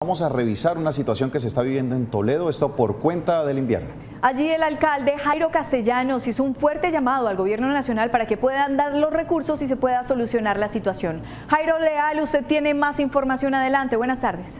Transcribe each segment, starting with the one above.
Vamos a revisar una situación que se está viviendo en Toledo, esto por cuenta del invierno. Allí el alcalde Jairo Castellanos hizo un fuerte llamado al gobierno nacional para que puedan dar los recursos y se pueda solucionar la situación. Jairo Leal, usted tiene más información adelante. Buenas tardes.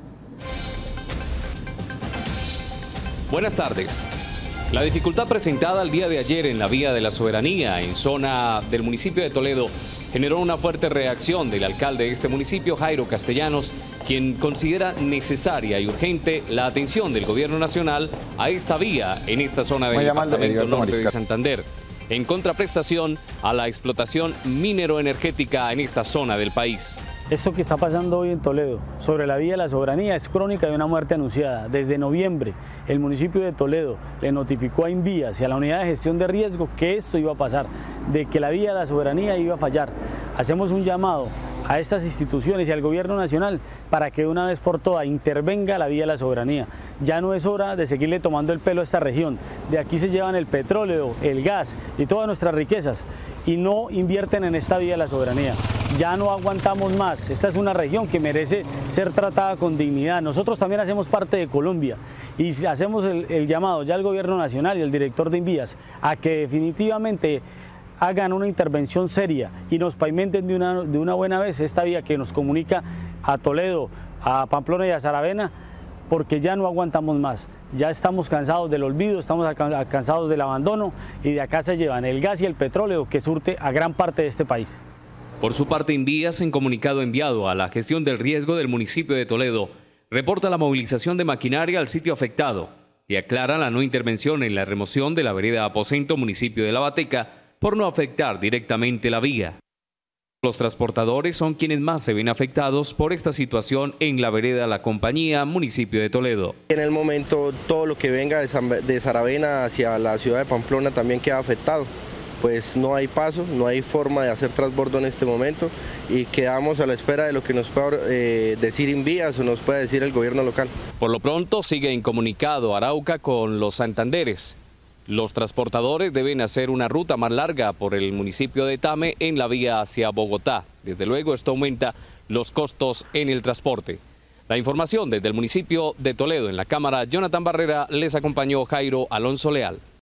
Buenas tardes. La dificultad presentada el día de ayer en la Vía de la Soberanía, en zona del municipio de Toledo, generó una fuerte reacción del alcalde de este municipio, Jairo Castellanos, quien considera necesaria y urgente la atención del gobierno nacional a esta vía en esta zona del departamento norte de Santander, en contraprestación a la explotación mineroenergética en esta zona del país. Esto que está pasando hoy en Toledo, sobre la Vía de la Soberanía, es crónica de una muerte anunciada. Desde noviembre, el municipio de Toledo le notificó a Invías y a la Unidad de Gestión de Riesgo que esto iba a pasar, de que la Vía de la Soberanía iba a fallar. Hacemos un llamado a estas instituciones y al gobierno nacional para que de una vez por todas intervenga la Vía de la Soberanía. Ya no es hora de seguirle tomando el pelo a esta región. De aquí se llevan el petróleo, el gas y todas nuestras riquezas y no invierten en esta Vía de la Soberanía. Ya no aguantamos más. Esta es una región que merece ser tratada con dignidad. Nosotros también hacemos parte de Colombia y hacemos el llamado ya al gobierno nacional y al director de Invías a que definitivamente hagan una intervención seria y nos pavimenten de una buena vez esta vía que nos comunica a Toledo, a Pamplona y a Saravena, porque ya no aguantamos más. Ya estamos cansados del olvido, estamos cansados del abandono y de acá se llevan el gas y el petróleo que surte a gran parte de este país. Por su parte, Invías, en comunicado enviado a la gestión del riesgo del municipio de Toledo, reporta la movilización de maquinaria al sitio afectado y aclara la no intervención en la remoción de la vereda Aposento, municipio de La Bateca, por no afectar directamente la vía. Los transportadores son quienes más se ven afectados por esta situación en la vereda La Compañía, municipio de Toledo. En el momento todo lo que venga de Saravena hacia la ciudad de Pamplona también queda afectado. Pues no hay paso, no hay forma de hacer transbordo en este momento y quedamos a la espera de lo que nos pueda decir Invías o nos pueda decir el gobierno local. Por lo pronto sigue incomunicado Arauca con los santanderes. Los transportadores deben hacer una ruta más larga por el municipio de Tame en la vía hacia Bogotá. Desde luego esto aumenta los costos en el transporte. La información desde el municipio de Toledo. En la cámara, Jonathan Barrera, les acompañó Jairo Alonso Leal.